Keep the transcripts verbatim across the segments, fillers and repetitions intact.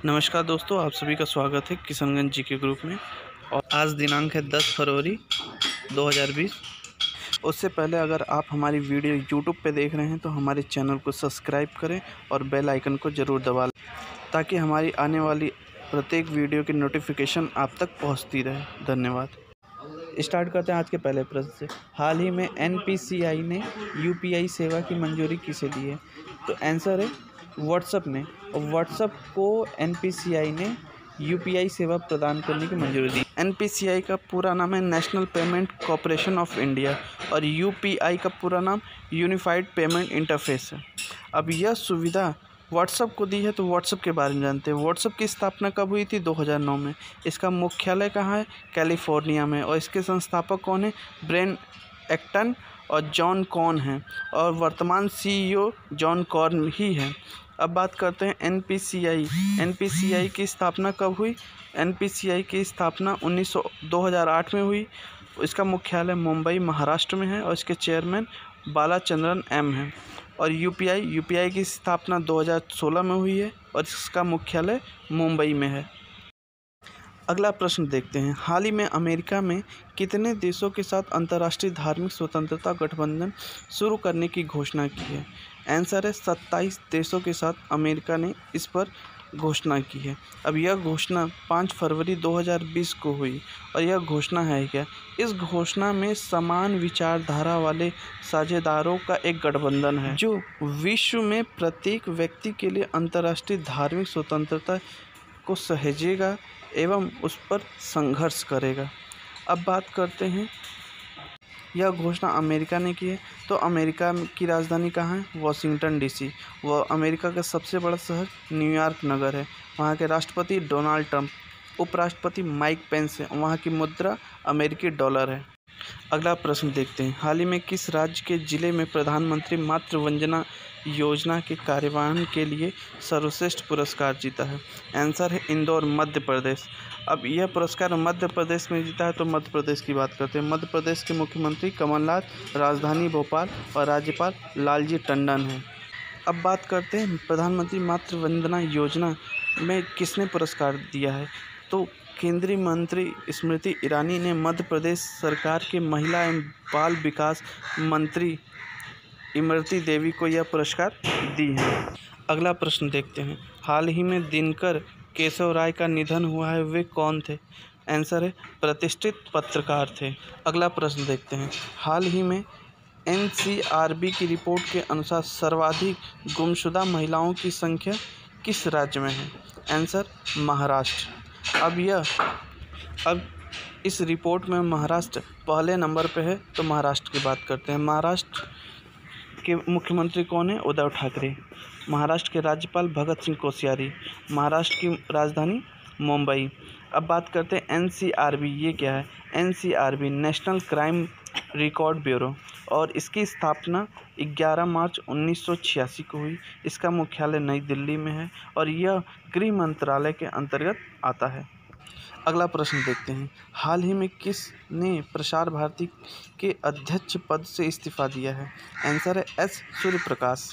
नमस्कार दोस्तों, आप सभी का स्वागत है किशनगंज जी के ग्रुप में। और आज दिनांक है दस फरवरी दो हज़ार बीस। उससे पहले अगर आप हमारी वीडियो यूट्यूब पे देख रहे हैं तो हमारे चैनल को सब्सक्राइब करें और बेल आइकन को ज़रूर दबा लें ताकि हमारी आने वाली प्रत्येक वीडियो की नोटिफिकेशन आप तक पहुंचती रहे। धन्यवाद। स्टार्ट करते हैं आज के पहले प्रश्न से। हाल ही में एन पी सी आई ने यू पी आई सेवा की मंजूरी किसे दी है? तो आंसर है व्हाट्सएप ने। और व्हाट्सएप को एन पी सी आई ने यू पी आई सेवा प्रदान करने की मंजूरी दी। एन पी सी आई का पूरा नाम है national payment corporation of India और यू पी आई का पूरा नाम यूनिफाइड पेमेंट इंटरफेस है। अब यह सुविधा व्हाट्सएप को दी है, तो व्हाट्सएप के बारे में जानते हैं। व्हाट्सएप की स्थापना कब हुई थी? दो हज़ार नौ में। इसका मुख्यालय कहाँ है? कैलिफोर्निया में। और इसके संस्थापक कौन है? ब्रेन एक्टन और जॉन कॉर्न हैं और वर्तमान सी ई ओ जॉन कॉर्न ही है। अब बात करते हैं N P C I. N P C I की स्थापना कब हुई? एन पी सी आई की स्थापना उन्नीस सौ दो हज़ार आठ में हुई। इसका मुख्यालय मुंबई महाराष्ट्र में है और इसके चेयरमैन बालाचंद्रन एम हैं। और U P I U P I की स्थापना दो हज़ार सोलह में हुई है और इसका मुख्यालय मुंबई में है। अगला प्रश्न देखते हैं। हाल ही में अमेरिका में कितने देशों के साथ अंतर्राष्ट्रीय धार्मिक स्वतंत्रता गठबंधन शुरू करने की घोषणा की है? आंसर है सत्ताईस देशों के साथ अमेरिका ने इस पर घोषणा की है। अब यह घोषणा पाँच फरवरी दो हज़ार बीस को हुई और यह घोषणा है क्या? इस घोषणा में समान विचारधारा वाले साझेदारों का एक गठबंधन है जो विश्व में प्रत्येक व्यक्ति के लिए अंतर्राष्ट्रीय धार्मिक स्वतंत्रता को सहेजेगा एवं उस पर संघर्ष करेगा। अब बात करते हैं, यह घोषणा अमेरिका ने की है, तो अमेरिका की राजधानी कहाँ है? Washington D C. वह अमेरिका का सबसे बड़ा शहर न्यूयॉर्क नगर है। वहाँ के राष्ट्रपति डोनाल्ड ट्रंप, उपराष्ट्रपति माइक पेंस है। वहाँ की मुद्रा अमेरिकी डॉलर है। अगला प्रश्न देखते हैं। हाल ही में किस राज्य के जिले में प्रधानमंत्री मातृ वंदना योजना के कार्यान्वयन के लिए सर्वश्रेष्ठ पुरस्कार जीता है? आंसर है इंदौर, मध्य प्रदेश। अब यह पुरस्कार मध्य प्रदेश में जीता है, तो मध्य प्रदेश की बात करते हैं। मध्य प्रदेश के मुख्यमंत्री कमलनाथ, राजधानी भोपाल और राज्यपाल लालजी टंडन हैं। अब बात करते हैं प्रधानमंत्री मातृ वंदना योजना में किसने पुरस्कार दिया है? तो केंद्रीय मंत्री स्मृति ईरानी ने मध्य प्रदेश सरकार के महिला एवं बाल विकास मंत्री इमरती देवी को यह पुरस्कार दी है। अगला प्रश्न देखते हैं। हाल ही में दिनकर केशव राय का निधन हुआ है, वे कौन थे? आंसर है प्रतिष्ठित पत्रकार थे। अगला प्रश्न देखते हैं। हाल ही में एन सी आर बी की रिपोर्ट के अनुसार सर्वाधिक गुमशुदा महिलाओं की संख्या किस राज्य में है? आंसर महाराष्ट्र। अब यह अब इस रिपोर्ट में महाराष्ट्र पहले नंबर पे है, तो महाराष्ट्र की बात करते हैं। महाराष्ट्र के मुख्यमंत्री कौन है? उद्धव ठाकरे। महाराष्ट्र के राज्यपाल भगत सिंह कोश्यारी। महाराष्ट्र की राजधानी मुंबई। अब बात करते हैं एन सी आर बी। ये क्या है? N C R B national crime record bureau और इसकी स्थापना ग्यारह मार्च उन्नीस सौ छियासी को हुई। इसका मुख्यालय नई दिल्ली में है और यह गृह मंत्रालय के अंतर्गत आता है। अगला प्रश्न देखते हैं। हाल ही में किसने प्रसार भारती के अध्यक्ष पद से इस्तीफा दिया है? आंसर है एस सूर्यप्रकाश।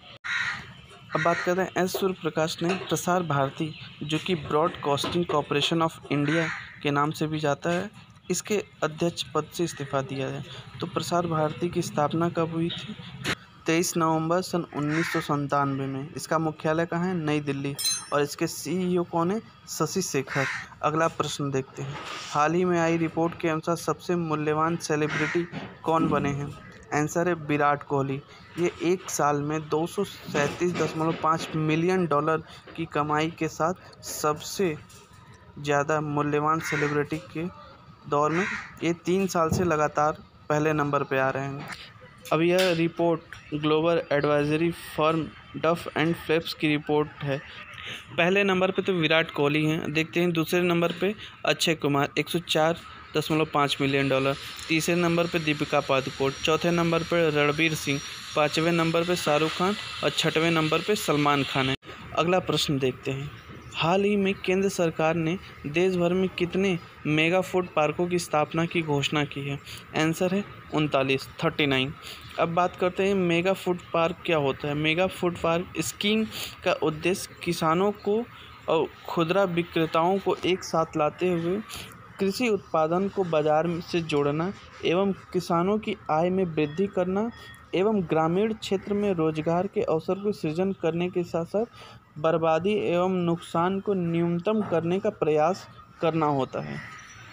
अब बात करते हैं एस सूर्यप्रकाश ने प्रसार भारती, जो कि ब्रॉडकास्टिंग कॉरपोरेशन ऑफ इंडिया के नाम से भी जाता है, इसके अध्यक्ष पद से इस्तीफा दिया है। तो प्रसार भारती की स्थापना कब हुई थी? तेईस नवंबर सन उन्नीस सौ संतानवे में। इसका मुख्यालय कहाँ है? नई दिल्ली। और इसके सी ई ओ कौन है? शशि शेखर। अगला प्रश्न देखते हैं। हाल ही में आई रिपोर्ट के अनुसार सबसे मूल्यवान सेलिब्रिटी कौन बने हैं? आंसर है विराट कोहली। ये एक साल में दो सौ सैंतीस दशमलव पाँच मिलियन डॉलर की कमाई के साथ सबसे ज़्यादा मूल्यवान सेलिब्रिटी के दौर में ये तीन साल से लगातार पहले नंबर पे आ रहे हैं। अब यह report global advisory firm Duff and Phelps की रिपोर्ट है। पहले नंबर पे तो विराट कोहली हैं। देखते हैं दूसरे नंबर पे अक्षय कुमार, एक सौ चार दशमलव पाँच मिलियन डॉलर। तीसरे नंबर पे दीपिका पादुकोण। चौथे नंबर पे रणबीर सिंह। पाँचवें नंबर पे शाहरुख खान और छठवें नंबर पे सलमान खान है। अगला प्रश्न देखते हैं। हाल ही में केंद्र सरकार ने देश भर में कितने मेगा फूड पार्कों की स्थापना की घोषणा की है? आंसर है उनतालीस, थर्टी नाइन। अब बात करते हैं मेगा फूड पार्क क्या होता है। मेगा फूड पार्क स्कीम का उद्देश्य किसानों को और खुदरा विक्रेताओं को एक साथ लाते हुए कृषि उत्पादन को बाजार से जोड़ना एवं किसानों की आय में वृद्धि करना एवं ग्रामीण क्षेत्र में रोजगार के अवसर को सृजन करने के साथ साथ बर्बादी एवं नुकसान को न्यूनतम करने का प्रयास करना होता है।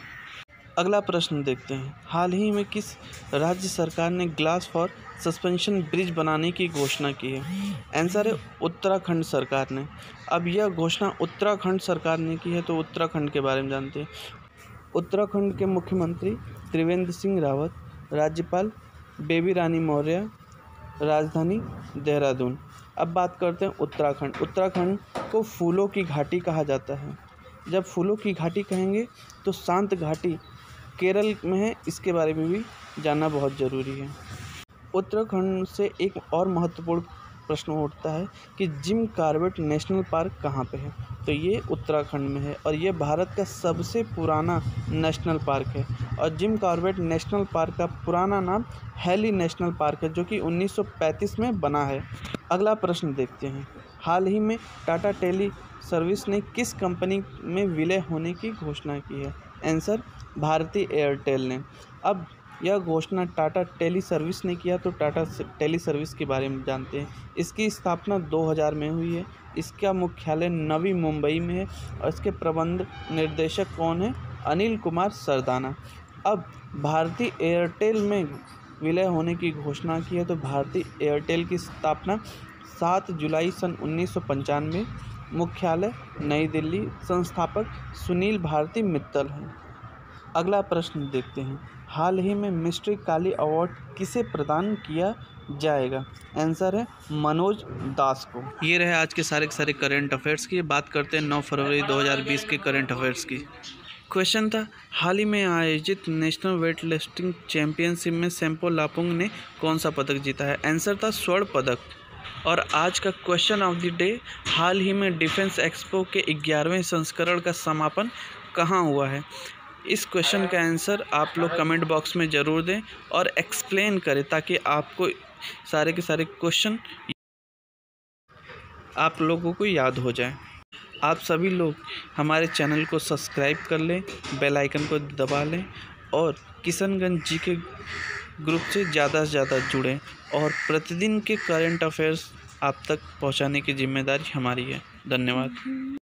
अगला प्रश्न देखते हैं, हाल ही में किस राज्य सरकार ने ग्लास फॉर सस्पेंशन ब्रिज बनाने की घोषणा की है? आंसर है उत्तराखंड सरकार ने। अब यह घोषणा उत्तराखंड सरकार ने की है, तो उत्तराखंड के बारे में जानते हैं। उत्तराखंड के मुख्यमंत्री त्रिवेंद्र सिंह रावत, राज्यपाल बेबी रानी मौर्य, राजधानी देहरादून। अब बात करते हैं उत्तराखंड। उत्तराखंड को फूलों की घाटी कहा जाता है। जब फूलों की घाटी कहेंगे तो शांत घाटी केरल में है, इसके बारे में भी जानना बहुत ज़रूरी है। उत्तराखंड से एक और महत्वपूर्ण प्रश्न उठता है कि जिम कॉर्बेट नेशनल पार्क कहाँ पे है? तो ये उत्तराखंड में है और ये भारत का सबसे पुराना नेशनल पार्क है। और जिम कॉर्बेट नेशनल पार्क का पुराना नाम हैली नेशनल पार्क है, जो कि उन्नीस सौ पैंतीस में बना है। अगला प्रश्न देखते हैं, हाल ही में टाटा टेली सर्विस ने किस कंपनी में विलय होने की घोषणा की है? आंसर भारती एयरटेल ने। अब यह घोषणा टाटा टेली सर्विस ने किया, तो टाटा टेली सर्विस के बारे में जानते हैं। इसकी स्थापना दो हज़ार में हुई है। इसका मुख्यालय नवी मुंबई में है और इसके प्रबंध निर्देशक कौन है? अनिल कुमार सरदाना। अब भारती एयरटेल में विलय होने की घोषणा की है, तो भारती एयरटेल की स्थापना सात जुलाई सन उन्नीस सौ पंचानवे, मुख्यालय नई दिल्ली, संस्थापक सुनील भारती मित्तल हैं। अगला प्रश्न देखते हैं, हाल ही में मिस्ट्री काली अवार्ड किसे प्रदान किया जाएगा? आंसर है मनोज दास को। ये रहे आज के सारे के सारे करंट अफेयर्स की। बात करते हैं नौ फरवरी दो हज़ार बीस के करंट अफेयर्स की। क्वेश्चन था, हाल ही में आयोजित नेशनल वेट लिफ्टिंग चैंपियनशिप में सेम्पो लापुंग ने कौन सा पदक जीता है? आंसर था स्वर्ण पदक। और आज का क्वेश्चन ऑफ द डे, हाल ही में डिफेंस एक्सपो के ग्यारहवें संस्करण का समापन कहाँ हुआ है? इस क्वेश्चन का आंसर आप लोग कमेंट बॉक्स में ज़रूर दें और एक्सप्लेन करें, ताकि आपको सारे के सारे क्वेश्चन आप लोगों को याद हो जाए। आप सभी लोग हमारे चैनल को सब्सक्राइब कर लें, बेल आइकन को दबा लें और किशनगंज जी के ग्रुप से ज़्यादा से ज़्यादा जुड़ें और प्रतिदिन के करंट अफेयर्स आप तक पहुंचाने की जिम्मेदारी हमारी है। धन्यवाद।